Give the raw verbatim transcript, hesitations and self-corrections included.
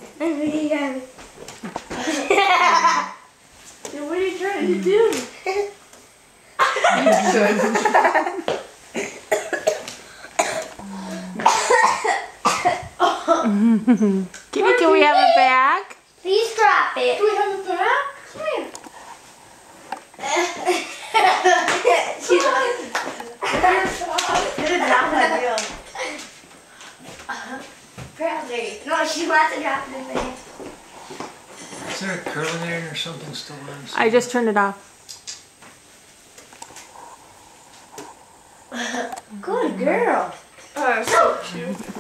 Yeah. What are you trying to do? Kimmy, can we have a bag? Please drop it. Can we have a bag? Come here. She's like, apparently. No, she wants to drop it in there. Is there a curling iron or something still on? I just turned it off. Good girl. Oh, so cute.